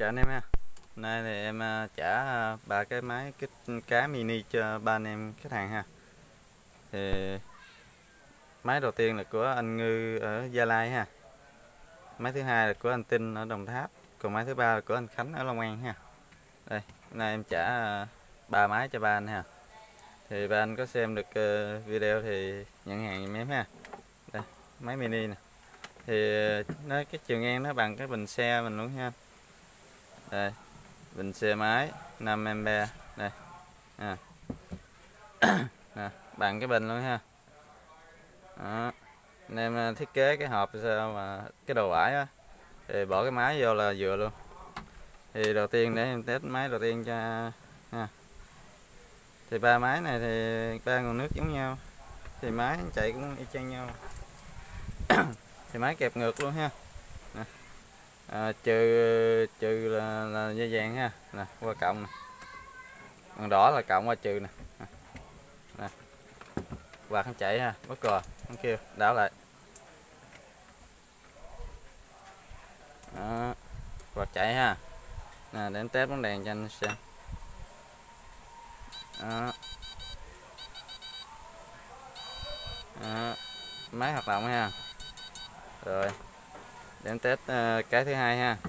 Chào anh em ha. Nay thì em trả ba cái máy kích cá mini cho ba anh em khách hàng ha. Thì máy đầu tiên là của anh Ngư ở Gia Lai ha. Máy thứ hai là của anh Tinh ở Đồng Tháp. Còn máy thứ ba là của anh Khánh ở Long An ha. Đây, hôm nay em trả ba máy cho ba anh ha. Thì ba anh có xem được video thì nhận hàng giùm em ha. Đây, máy mini nè. Thì nó cái chiều ngang nó bằng cái bình xe mình luôn ha. Đây, bình xe máy 5A đây à. Bằng cái bình luôn ha. Đó. Anh em thiết kế cái hộp sao mà cái đồ vải á thì bỏ cái máy vô là vừa luôn. Thì đầu tiên để em test máy đầu tiên cho ha. Thì ba máy này thì ba nguồn nước giống nhau, thì máy chạy cũng y chang nhau. Thì máy kẹp ngược luôn ha. Trừ là dây vàng ha, nè qua cộng nè, còn đỏ là cộng qua trừ nè, nè. Quạt không chạy ha, bất cò không kêu đảo lại. Đó, quạt chạy ha, nè để em test bóng đèn cho anh xem. Đó. Đó. Máy hoạt động ha. Rồi để em test cái thứ hai ha.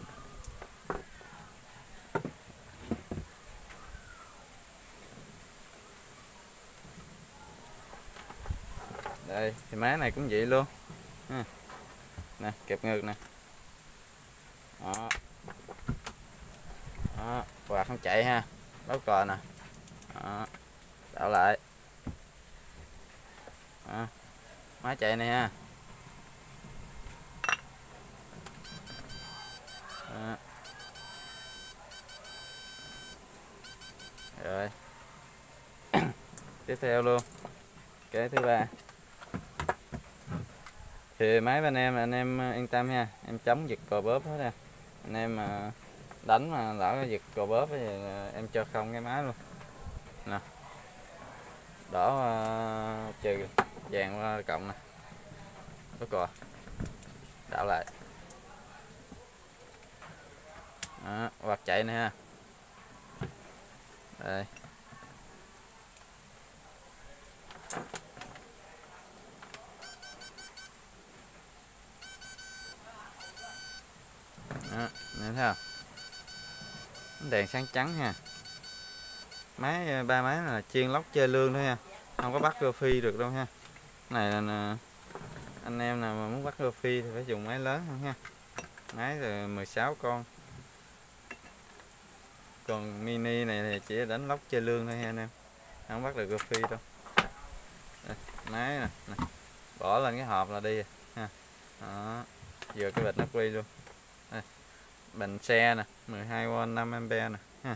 Đây thì máy này cũng vậy luôn ha. Nè kẹp ngược nè. Đó. Đó, quạt không chạy ha, báo cò nè. Đó, đảo lại. Đó, máy chạy này ha. Đó. Rồi tiếp theo luôn cái thứ ba. Thì máy bên em anh em yên tâm ha, em chống giật cò bóp hết nha. Anh em mà đánh mà lỡ giật cò bóp thì em cho không cái máy luôn nè. Đỏ trừ, vàng qua cộng nè, có cò đảo lại. Đó, quạt chạy nè ha. Đây. Đó, nhìn thấy không? Đèn sáng trắng ha. Máy ba máy là chuyên lóc chơi lương thôi ha, không có bắt rô phi được đâu ha. Này là anh em nào mà muốn bắt rô phi thì phải dùng máy lớn hơn ha. Máy là 16 con. Còn mini này thì chỉ đánh lóc chơi lương thôi ha anh em, không bắt được rô phi đâu. Đây, máy nè, bỏ lên cái hộp là đi ha. Đó, vừa cái bịch nắp ly luôn. Đây, bình xe nè, 12V 5A nè ha.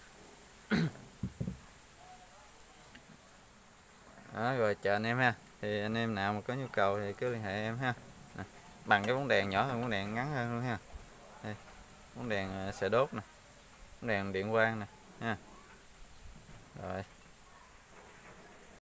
Đó, rồi chờ anh em ha. Thì anh em nào mà có nhu cầu thì cứ liên hệ em ha. Nè, bằng cái bóng đèn nhỏ hơn, bóng đèn ngắn hơn luôn ha. Đây, bóng đèn sợi đốt nè, bóng đèn điện quang nè ha. Rồi